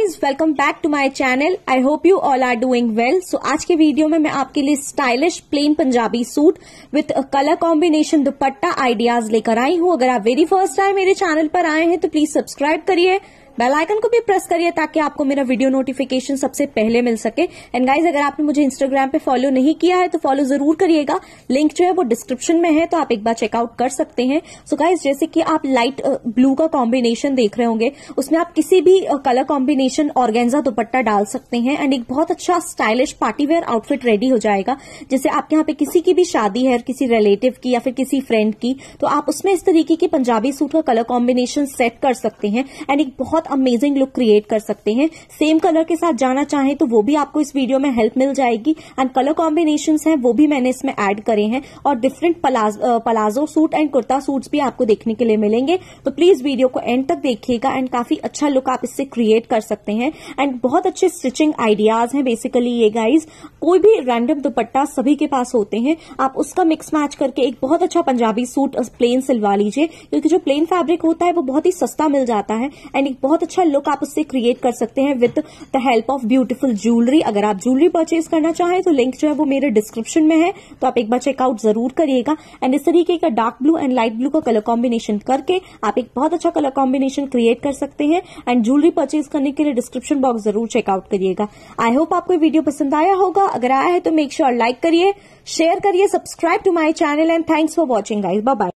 Guys, welcome back to my channel. I hope you all are doing well. So आज के video में मैं आपके लिए stylish plain Punjabi suit with colour combination dupatta ideas लेकर आई हूँ। अगर आप वेरी फर्स्ट टाइम मेरे चैनल पर आए हैं तो प्लीज सब्सक्राइब करिए, बेल आइकन को भी प्रेस करिए ताकि आपको मेरा वीडियो नोटिफिकेशन सबसे पहले मिल सके। एंड गाइज, अगर आपने मुझे इंस्टाग्राम पे फॉलो नहीं किया है तो फॉलो जरूर करिएगा, लिंक जो है वो डिस्क्रिप्शन में है, तो आप एक बार चेकआउट कर सकते हैं। सो गाइज, जैसे कि आप लाइट ब्लू का कॉम्बिनेशन देख रहे होंगे, उसमें आप किसी भी कलर कॉम्बिनेशन ऑर्गेन्जा दुपट्टा डाल सकते हैं एंड एक बहुत अच्छा स्टाइलिश पार्टीवेयर आउटफिट रेडी हो जाएगा। जैसे आपके यहाँ पे किसी की भी शादी है, किसी रिलेटिव की या फिर किसी फ्रेंड की, तो आप उसमें इस तरीके की पंजाबी सूट का कलर कॉम्बिनेशन सेट कर सकते हैं एंड एक बहुत अमेजिंग लुक क्रिएट कर सकते हैं। सेम कलर के साथ जाना चाहें तो वो भी आपको इस वीडियो में हेल्प मिल जाएगी। एंड कलर कॉम्बिनेशंस हैं वो भी मैंने इसमें ऐड करे हैं और different palazzo suit and kurta suits भी आपको देखने के लिए मिलेंगे। तो प्लीज वीडियो को एंड तक देखिएगा एंड काफी अच्छा लुक आप इससे क्रिएट कर सकते हैं। एंड बहुत अच्छे स्टिचिंग आइडियाज हैं बेसिकली ये गाइज। कोई भी रैंडम दुपट्टा सभी के पास होते हैं, आप उसका मिक्स मैच करके एक बहुत अच्छा पंजाबी सूट प्लेन सिलवा लीजिए, क्योंकि जो प्लेन फैब्रिक होता है वो बहुत ही सस्ता मिल जाता है एंड एक बहुत अच्छा लुक आप उससे क्रिएट कर सकते हैं with the help of beautiful jewellery. अगर आप ज्वेलरी परचेज करना चाहें तो लिंक जो है वो मेरे डिस्क्रिप्शन में है, तो आप एक बार चेकआउट जरूर करिएगा। एंड इस तरीके का dark blue and light blue का कलर कॉम्बिनेशन करके आप एक बहुत अच्छा कलर कॉम्बिनेशन क्रिएट कर सकते हैं। एंड ज्वेलरी परचेज करने के लिए डिस्क्रिप्शन बॉक्स जरूर चेकआउट करिएगा। आई होप आपको वीडियो पसंद आया होगा। अगर आया है तो मेक श्योर लाइक करिए, शेयर करिए, subscribe to my channel and thanks for watching guys. Bye bye.